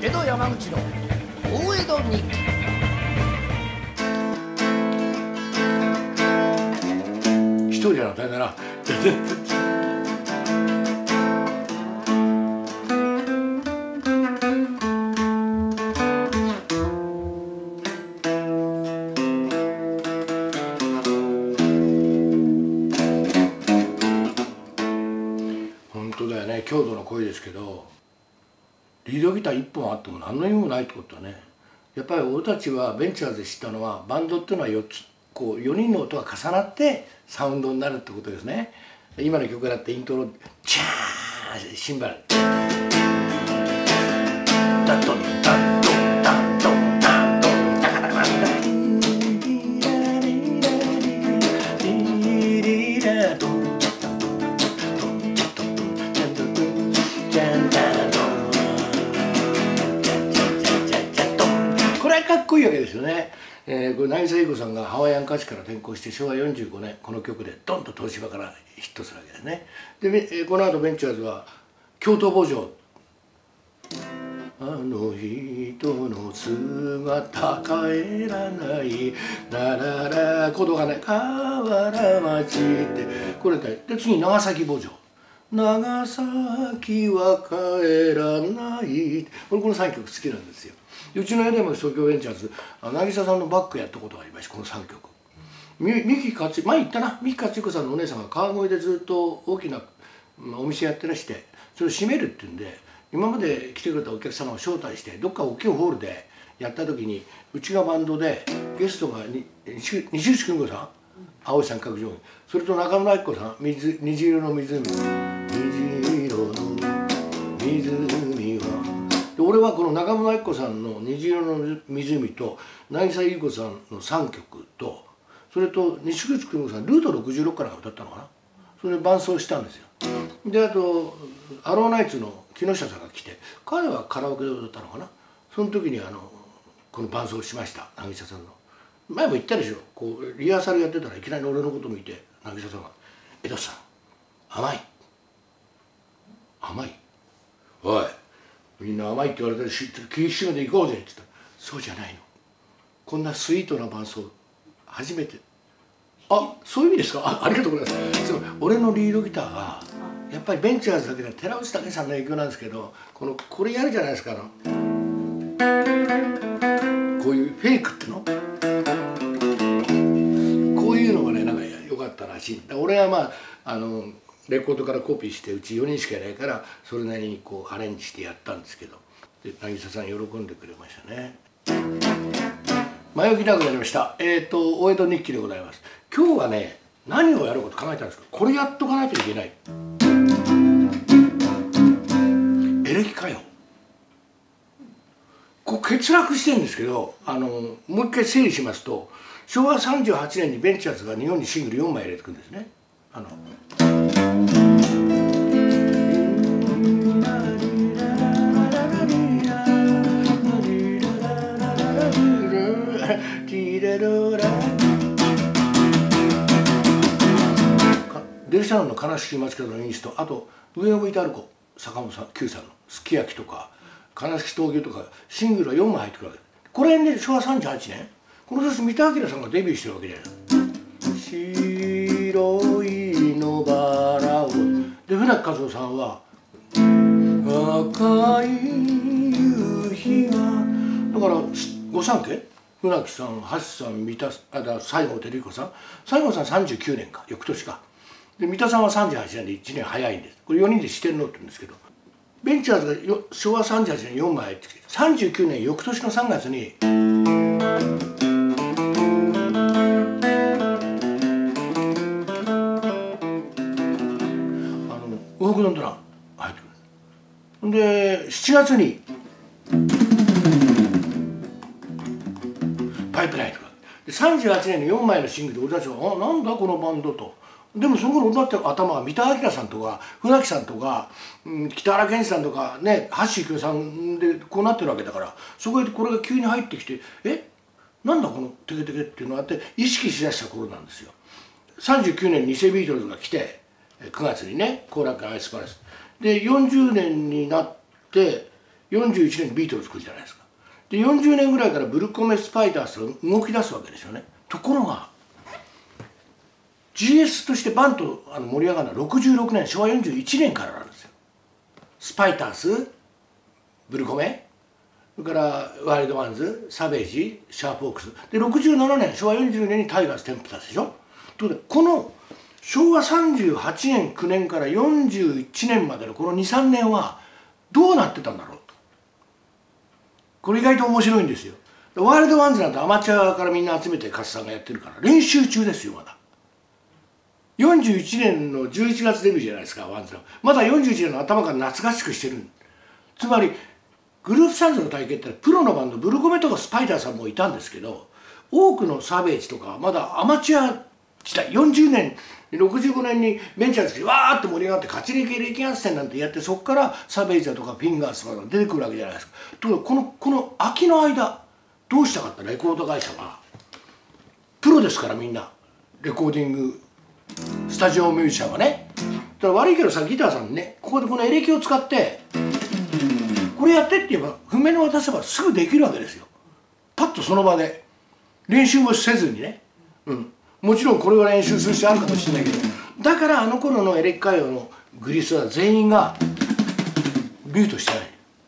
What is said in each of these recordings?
江戸山口の大江戸日記。一人じゃな大変だな。本当だよね、郷土の声ですけど、リードギター1本あっても何の意味もないってことはね、やっぱり俺たちはベンチャーズで知ったのは、バンドっていうのは4つこう4人の音が重なってサウンドになるってことですね。今の曲だってイントロチャーンシンバルダッドンダッドンダッドンダッドンダカダカダこれはかっこいいわけですよね。これ渚優子さんがハワイアン歌手から転向して昭和45年この曲でドンと東芝からヒットするわけですね。でこの後ベンチャーズは京都墓場あの人の姿変えらないラララ鼓動がね河原町ってこれで次長崎墓場長崎は帰らないこの3曲好きなんですよ。うちの家でも東京ベンチャーズ渚さんのバックやったことがありましてこの3曲三木勝前言ったな三木勝彦さんのお姉さんが川越でずっと大きなお店やってらしてそれを閉めるっていうんで今まで来てくれたお客様を招待してどっか大きいホールでやった時にうちがバンドでゲストが西口久美子さん青井さん各上位それと中村明子さん虹色の湖虹色の湖は俺はこの中村明子さんの「虹色の湖」と渚優子さんの3曲とそれと西口久美子さんルート66から歌ったのかなそれで伴奏したんですよ。であとアローナイツの木下さんが来て彼はカラオケで歌ったのかなその時にこの伴奏しました渚さんの。前も言ったでしょこうリハーサルやってたらいきなり俺のこと見て渚さんが「江戸さん甘い甘いおいみんな甘いって言われたら気引き締めていこうぜ」って言ったら「そうじゃないのこんなスイートな伴奏初めて」あそういう意味ですか ありがとうございます。俺のリードギターがやっぱりベンチャーズだけで寺内武さんの影響なんですけどこれやるじゃないですかこういうフェイクってのこういうのがねなんか良かったらしい。俺はまあレコードからコピーしてうち4人しかいないからそれなりにこうアレンジしてやったんですけどで渚さん喜んでくれましたね。前置きなくなりました。大江戸日記でございます。今日はね何をやろうかと考えたんですけどこれやっとかないといけないエレキ歌謡こう欠落してるんですけどもう一回整理しますと昭和38年にベンチャーズが日本にシングル4枚入れてくるんですね。デルシャンの悲しき街角のインストあと上を向いて歩こう坂本さん Q さんのすき焼きとか悲しき闘牛とかシングルは4枚入ってくるわけこれね昭和38年この年三田明さんがデビューしてるわけじゃない白い野バラをで船木和夫さんは赤い夕日がだから御三家船木さん橋さん三田西郷輝彦さん西郷さん39年か翌年かで三田さんは38年で1年早いんです。これ4人で四天王って言うんですけどベンチャーズが昭和38年4枚入ってきて39年翌年の3月に東北のドラ入ってくるで7月にパイプラインとかで38年の4枚のシングルで俺たちは「なんだこのバンド」と。でもその頃俺だって頭は三田明さんとか船木さんとか、北原健さんとかね橋幸夫さんでこうなってるわけだからそこへこれが急に入ってきてなんだこのテケテケっていうのがあって意識しだした頃なんですよ。39年に偽ビートルズが来て9月にね後楽園アイスパレスで40年になって 41年ビートルズ作るじゃないですか。で40年ぐらいからブルコメ・スパイダースが動き出すわけですよね。ところが GS としてバンと盛り上がるのは66年昭和41年からなんですよ。スパイダース、ブルコメ、それからワイルドワンズ、サベージ、シャープオークスで67年昭和40年にタイガーステンプタスでしょ。ということでこの昭和38年9年から41年までのこの23年はどうなってたんだろうと。これ意外と面白いんですよ。ワイルドワンズなんてアマチュアからみんな集めて勝さんがやってるから練習中ですよまだ。41年の11月デビューじゃないですかワンズは。まだ41年の頭から夏合宿してる。つまりグループサウンズの体験ってプロのバンドブルコメとかスパイダーさんもいたんですけど、多くのサベージとかまだアマチュア時代40年65年にベンチャーズでわーって盛り上がって勝ち抜き歴合戦なんてやって、そこからサベージだとかフィンガースとか出てくるわけじゃないですか。ところがこの秋の間どうしたかってレコード会社はプロですからみんなレコーディングスタジオミュージシャンはね。だから悪いけどさギターさんにねここでこのエレキを使ってこれやってって言えば譜面を渡せばすぐできるわけですよ。パッとその場で練習もせずにね。もちろんこれは練習する必要あるかもしれないけど、だからあの頃のエレキ歌謡のグリスは全員がミュートしてない。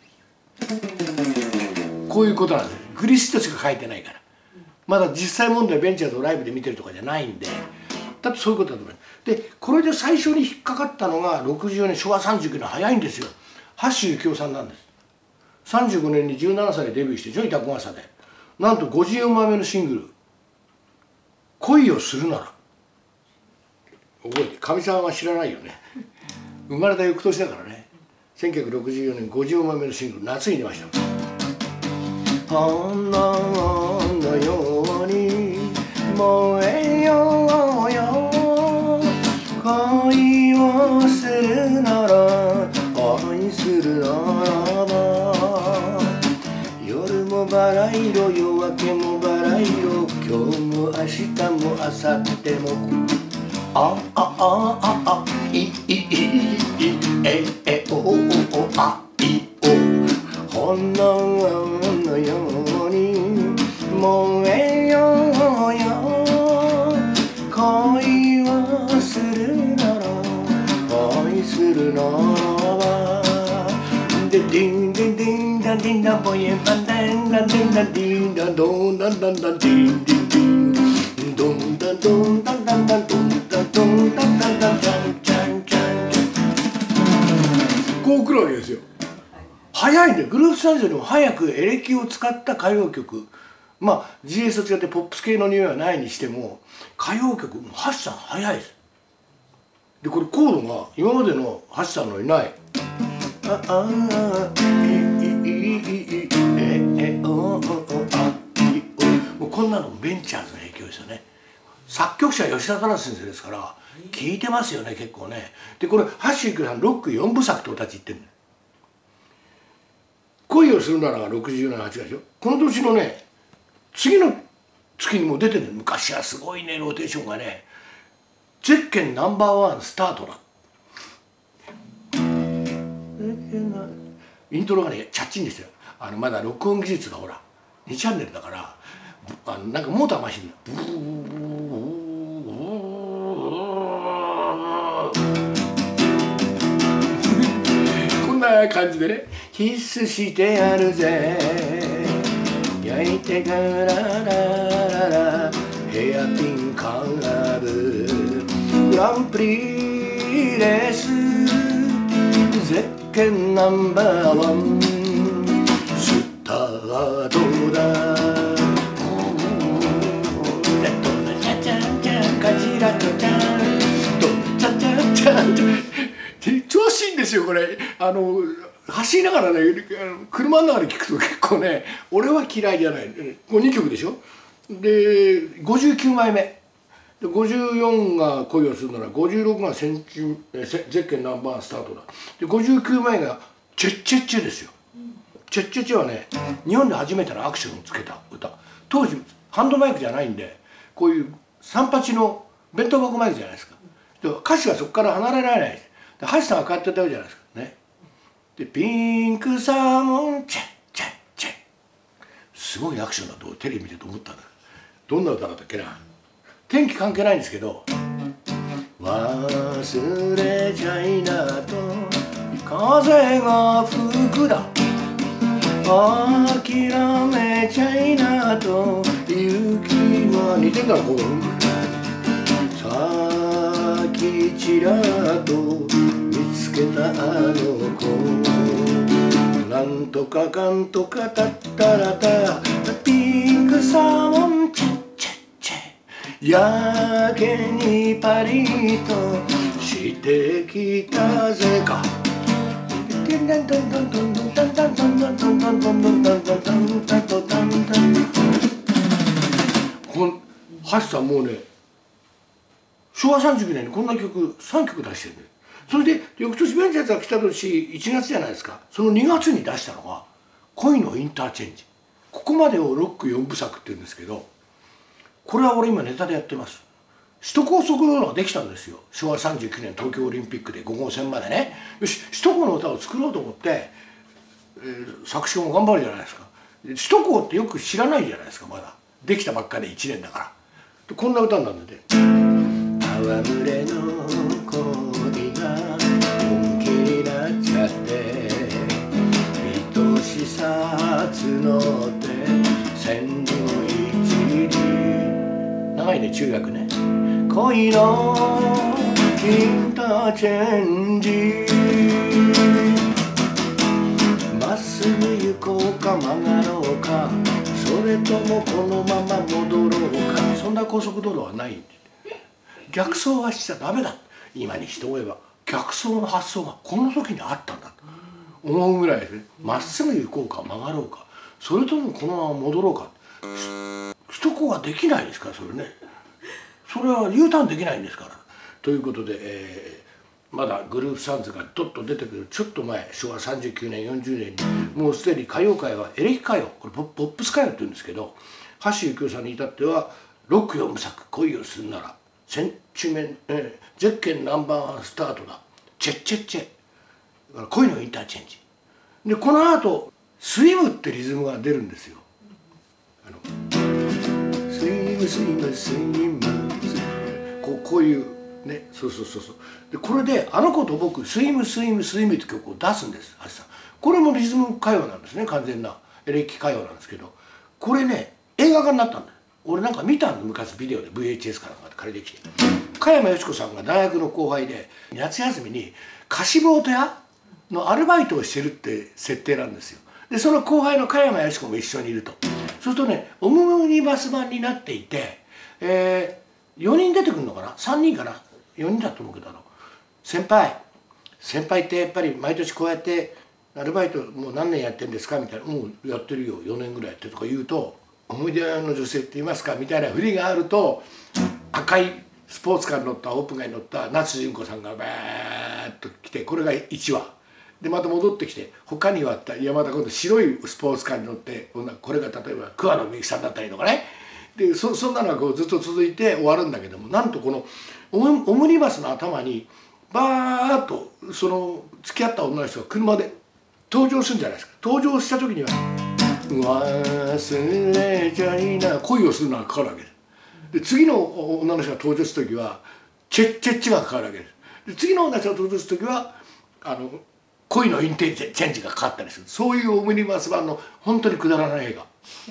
こういうことなんです。グリスとしか書いてないから。まだ実際問題ベンチャーズをライブで見てるとかじゃないんで、だってそういうことだと思います。でこれで最初に引っかかったのが64年昭和39年早いんですよ。橋幸夫さんなんです。35年に17歳でデビューしてジョイタコマサでなんと54枚目のシングル「恋をするなら」覚えて、かみさんは知らないよね。生まれた翌年だからね。1964年54枚目のシングル夏に出ました。炎のように燃えようよ恋をするなら愛するならば夜もバラ色夜明けもバラ色今日も明日も明後日もえおあいお炎のように燃えようよ恋をするなら愛するならばでディンディンディンダンディンダンボイエンバンダンダンディンダンディンダンドンダンダンダンディンディンディンドンダンドンダンダンダンドンダンドンダンダンダンチャンチャンチャンこう来るわけですよ。早いんでグループサウンドでも早くエレキを使った歌謡曲、まあ GS と違ってポップス系の匂いはないにしても歌謡曲も橋さん早いです。でこれコードが今までの橋さんのいないもうこんなのベンチャーズの影響ですよね。作曲者は吉田忠先生ですから聴いてますよね結構ね。でこれ橋幸夫さんロック4部作とお立ち言ってるんだよ。恋をするならが60年8月でしょ。この年のね次の月にも出てる。昔はすごいねローテーションがねゼッケンナンバーワンスタートだ。イントロがねチャッチンですよ。まだ録音技術がほら2チャンネルだからなんかモーターマシンだ。こんな感じでねキスしてやるぜ焼いてからラララヘアピンカーブグランプリレースゼッケンナンバーワンスタートだ調子いいんですよこれ。走りながらね車の中で聴くと結構ね俺は嫌いじゃない。これ2曲でしょ。で59枚目で54が恋をするなら56がゼッケンナンバーワンスタートだ。で59枚がチェッチェッチェですよ。チェッチェッチェはね日本で初めてのアクションをつけた歌。当時ハンドマイクじゃないんでこういう38の弁当箱マイクじゃないですか。で歌詞がそこから離れられないです。で橋さんがこうやって歌うじゃないですかね。 でピンクサーモンチェッチェッチェッ、すごいアクションだとテレビ見てて思ったんだ。どんな歌だったっけな。天気関係ないんですけど、忘れちゃいなと風が吹くだ、諦めちゃいなと雪は似てんだろここ。さっきちらっと見つけたあの子、なんとかかんとかたったらた、ピンクサーモンチェッチェッチェ、やけにパリッとしてきたぜか。ハシさんもうね、昭和39年にこんな曲3曲出してるんです。それで翌年ベンチャーズが来た年1月じゃないですか。その2月に出したのが「恋のインターチェンジ」。ここまでをロック4部作っていうんですけど、これは俺今ネタでやってます。首都高速道路ができたんですよ。昭和39年東京オリンピックで5号線までね。よし首都高の歌を作ろうと思って、作詞家も頑張るじゃないですか。首都高ってよく知らないじゃないですか。まだできたばっかり1年だから。こんな歌になるんで、戯れの恋が本気になっちゃって、愛しさ募って千里一里、長いね中学ね。恋のインターチェンジ、まっすぐ行こうか曲がろうか、それともこのまま戻ろうか。そんな高速道路はない。逆走はしちゃダメだ。今にして思えば逆走の発想がこの時にあったんだと思うぐらいですね。まっすぐ行こうか曲がろうか、それともこのまま戻ろうか。首都高はできないですから、それね。それは U ターンできないんですから。ということで、まだグループサウンズがどっと出てくるちょっと前、昭和39年40年にもうすでに歌謡界はエレキ歌謡、これポップス歌謡って言うんですけど、橋幸夫さんに至ってはロック4部作「恋をするなら」、センチメン、ゼッケンナンバーワンスタートだ、チェッチェッチェ、恋のインターチェンジで、この後スイムってリズムが出るんですよ。スイムスイムスイム、こういうね、そうで、これで「あの子と僕スイムスイムスイム」って曲を出すんです橋さん。これもリズム歌謡なんですね。完全なエレキ歌謡なんですけど、これね映画化になったんだよ。俺なんか見たんだ昔、ビデオで VHS かなんかで借りてきて。加山嘉子さんが大学の後輩で夏休みに貸しボート屋のアルバイトをしてるって設定なんですよ。でその後輩の加山嘉子も一緒にいると。そうするとねオムニバス版になっていて、4人出てくるのかな、3人かな、4人だと思うけど、先輩ってやっぱり毎年こうやってアルバイトもう何年やってんですかみたいな「もうやってるよ4年ぐらいやって」とか言うと「思い出の女性って言いますか」みたいな振りがあると、赤いスポーツカーに乗ったオープンカーに乗った夏純子さんがバーッと来て、これが1話でまた戻ってきて、他にはまた今度白いスポーツカーに乗って、これが例えば桑野美幸さんだったりとかね。でそんなのがこうずっと続いて終わるんだけども、なんとこのオムニバスの頭にバーッとその付き合った女の人が車で登場するんじゃないですか。登場した時には「忘れちゃいな」恋をするのがかかるわけです。で次の女の人が登場する時は「チェッチェッチ」がかかるわけです。で次の女の人が登場する時は恋のインテリチェンジがかかったりする。そういうオムニバス版の本当にくだらない映画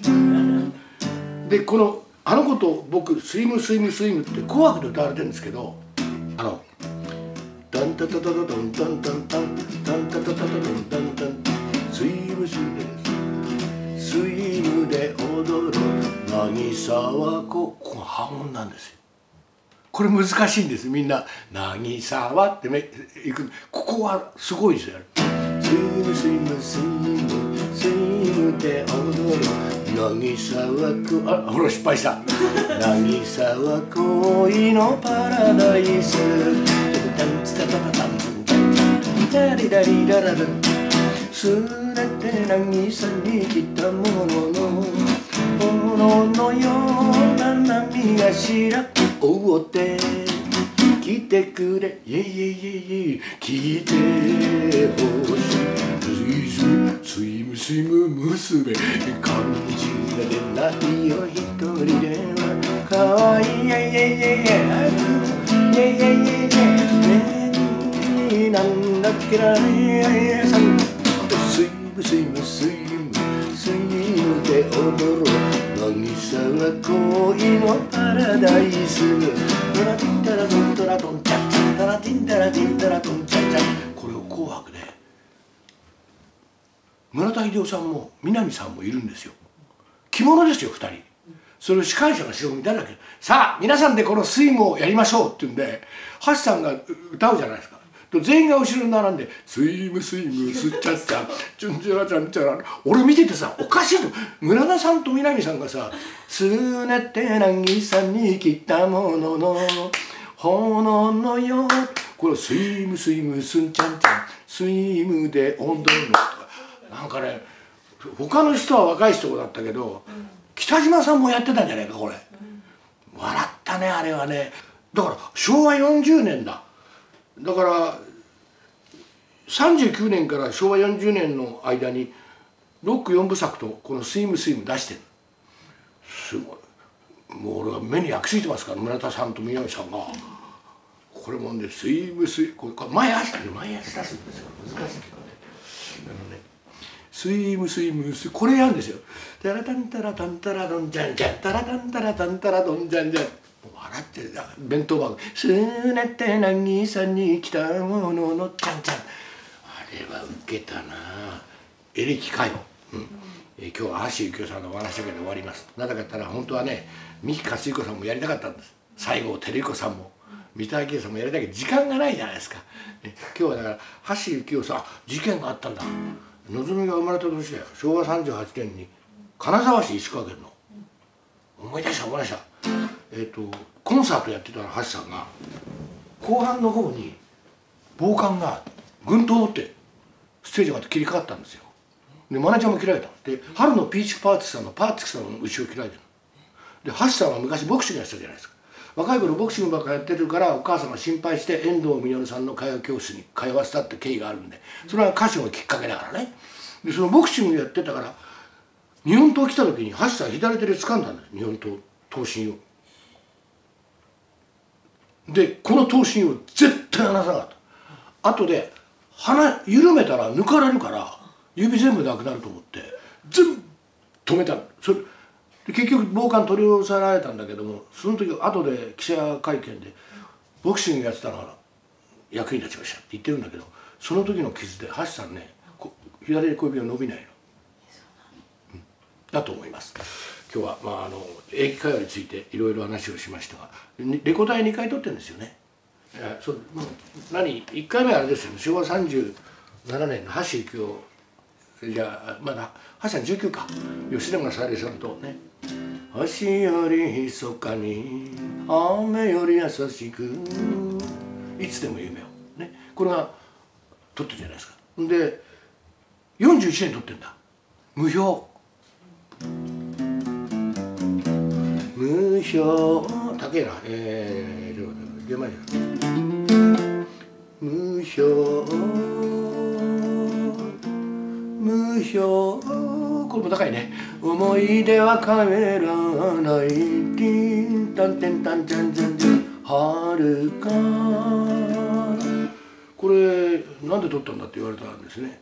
で、この「あの子と僕スイムスイムスイム」って紅白で歌われてるんですけど、タンタタタタタンタンタンタンタンタタタタタンタンタンスイムスイムスイムで踊る渚はこの半音なんですよ。これ難しいんです。みんな「渚は」っていく、ここはすごいですよ。スイムスイムスイムスイムで踊る渚はほら失敗した「渚は恋のパラダイス」「タンツタタタタンツンタンツンタリラリラララ」「すれて渚に来たものの炎のような波が白く覆って来てくれ」「イエイイエイイエイ来てほしい」 スイスイムスイム娘感じられないよ一人ではかわいいイェイイェイイェイイェイイェイイェイイェイイェイなんだっけなスイムスイムスイムスイムで踊ろう渚は恋のパラダイストラティンタラトントラトンチャッチャトラティンタラティンタラトンチャッチャこれを紅白で村田秀夫さんも南さんもいるんですよ。着物ですよ2人。それを司会者が後ろ見ただけさあ皆さんでこのスイムをやりましょうって言うんで橋さんが歌うじゃないですか。全員が後ろに並んで「スイムスイムスッチャッチャチュンチャラチャンチャラ」俺見ててさおかしいと村田さんと南さんがさ「すねて渚に来たものの炎のよ」これ「スイムスイムスンチャンチャンスイムで踊るの」とかなんかね他の人は若い人だったけど北島さんもやってたんじゃないかこれ。笑ったねあれはね。だから昭和40年だ。だから39年から昭和40年の間にロック4部作とこの「スイムスイム」出してる。すごいもう俺は目に焼き付いてますから村田さんと宮部さんがこれもんで「スイムスイム」これ前足出すんですよ難しいけどね。スイムスイムスこれやるんですよ。タラタンタラタンタラドンジャンジャンタラタンタラタンタラドンジャンジャン笑ってる弁当箱「すねて渚に来たもののちゃんちゃん」あれはウケたなエレキ歌謡、今日は橋幸夫さんのお話だけで終わります。なぜか言ったら本当はね三木克彦さんもやりたかったんです。西郷輝彦さんも三田明さんもやりたいけど時間がないじゃないですか。今日はだから橋幸夫さん事件があったんだ。のぞみが生まれた年だよ。昭和38年に金沢市石川県の思い出したコンサートやってた橋さんが後半の方に暴漢が軍刀を持ってステージまで切りかかったんですよ。でマネージャーも切られた。で春のピーチクパーティクさんのパーティクさんの後ろを切られてる。で橋さんは昔ボクシングやってたじゃないですか。若い頃ボクシングばっかやってるからお母さんが心配して遠藤実さんの会話教室に通わせたって経緯があるんでそれは歌手のきっかけだからね。でそのボクシングやってたから日本刀来た時に橋さん左手で掴んだんです日本刀刀身を。でこの刀身を絶対離さなかった。後で鼻緩めたら抜かれるから指全部なくなると思って全部止めたの。それで結局暴漢取り押さえられたんだけどもその時後で記者会見で「ボクシングやってたのは役に立ちました」って言ってるんだけどその時の傷で橋さんね左小指が伸びないの、だと思います。今日はエレキ歌謡についていろいろ話をしましたがレコ大2回撮ってるんですよね。そう1回目はあれですよ昭和37年の橋幸夫じゃあまだ橋さん19か吉永小百合さんとね「橋より密かに雨より優しくいつでも夢を」ねこれが撮ってるじゃないですか。で41年撮ってんだ無表無表高えな出ました無表無表これも高いね思い出は帰らないティンタンテンタンチャンチャンチャンはるかこれなんで撮ったんだって言われたんですね。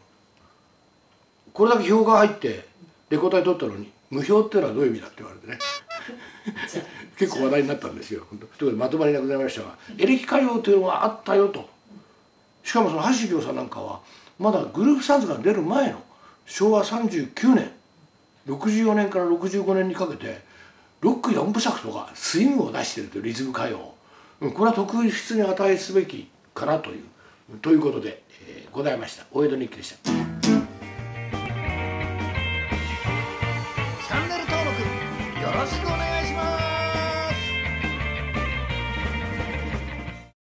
これだけ票が入ってレコ大撮ったのに無票っていうのはどういう意味だって言われてね結構話題になったんですよ。ということでまとまりなくなりましたがエレキ歌謡というのがあったよと。しかもその橋幸夫さんなんかはまだグループサウンズが出る前の昭和39年64年から65年にかけてロック4部作とかスイングを出しているというリズム歌謡これは特筆に値すべきかなということでございました。大江戸日記でした。